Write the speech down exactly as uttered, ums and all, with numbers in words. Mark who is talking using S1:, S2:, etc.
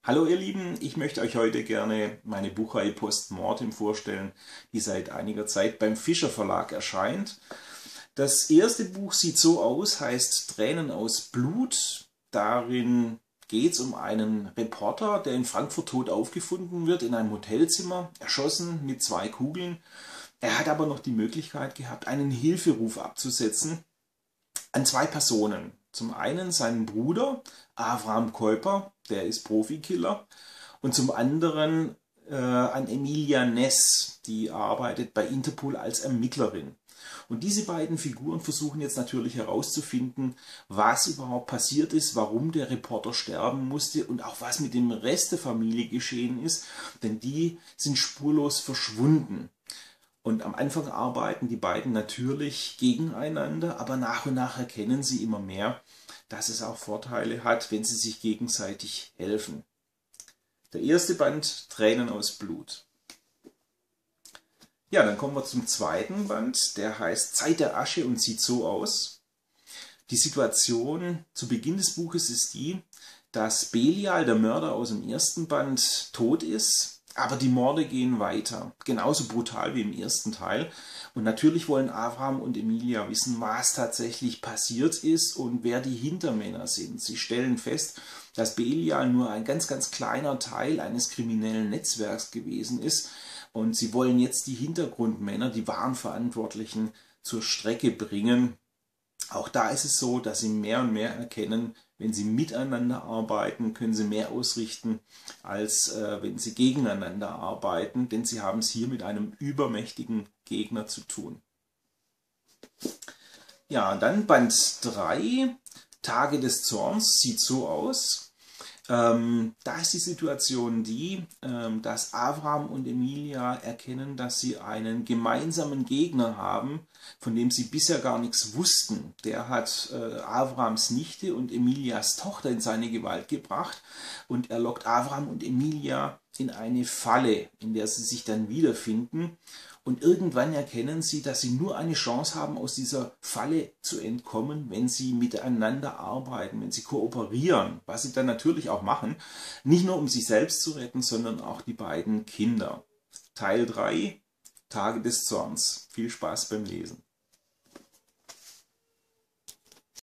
S1: Hallo ihr Lieben, ich möchte euch heute gerne meine Buchreihe Post Mortem vorstellen, die seit einiger Zeit beim Fischer Verlag erscheint. Das erste Buch sieht so aus, heißt Tränen aus Blut. Darin geht es um einen Reporter, der in Frankfurt tot aufgefunden wird, in einem Hotelzimmer, erschossen mit zwei Kugeln. Er hat aber noch die Möglichkeit gehabt, einen Hilferuf abzusetzen an zwei Personen. Zum einen seinen Bruder Avram Kuyper, der ist Profikiller, und zum anderen äh, an Emilia Ness, die arbeitet bei Interpol als Ermittlerin. Und diese beiden Figuren versuchen jetzt natürlich herauszufinden, was überhaupt passiert ist, warum der Reporter sterben musste und auch was mit dem Rest der Familie geschehen ist, denn die sind spurlos verschwunden. Und am Anfang arbeiten die beiden natürlich gegeneinander, aber nach und nach erkennen sie immer mehr, dass es auch Vorteile hat, wenn sie sich gegenseitig helfen. Der erste Band, Tränen aus Blut. Ja, dann kommen wir zum zweiten Band, der heißt Zeit der Asche und sieht so aus. Die Situation zu Beginn des Buches ist die, dass Belial, der Mörder aus dem ersten Band, tot ist. Aber die Morde gehen weiter, genauso brutal wie im ersten Teil. Und natürlich wollen Avram und Emilia wissen, was tatsächlich passiert ist und wer die Hintermänner sind. Sie stellen fest, dass Belial nur ein ganz, ganz kleiner Teil eines kriminellen Netzwerks gewesen ist. Und sie wollen jetzt die Hintergrundmänner, die wahren Verantwortlichen, zur Strecke bringen. Auch da ist es so, dass sie mehr und mehr erkennen, wenn sie miteinander arbeiten, können sie mehr ausrichten, als äh, wenn sie gegeneinander arbeiten, denn sie haben es hier mit einem übermächtigen Gegner zu tun. Ja, dann Band drei, Tage des Zorns, sieht so aus. Ähm, da ist die Situation die, ähm, dass Avram und Emilia erkennen, dass sie einen gemeinsamen Gegner haben, von dem sie bisher gar nichts wussten. Der hat äh, Avrams Nichte und Emilias Tochter in seine Gewalt gebracht und er lockt Avram und Emilia in eine Falle, in der sie sich dann wiederfinden. Und irgendwann erkennen sie, dass sie nur eine Chance haben, aus dieser Falle zu entkommen, wenn sie miteinander arbeiten, wenn sie kooperieren, was sie dann natürlich auch machen, nicht nur um sich selbst zu retten, sondern auch die beiden Kinder. Teil drei, Tage des Zorns. Viel Spaß beim Lesen.